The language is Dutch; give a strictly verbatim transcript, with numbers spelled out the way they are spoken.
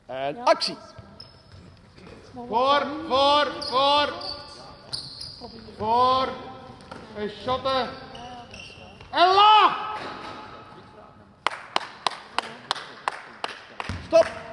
En actie. Voor, voor, voor. Voor. En shotten. En laag. Stop.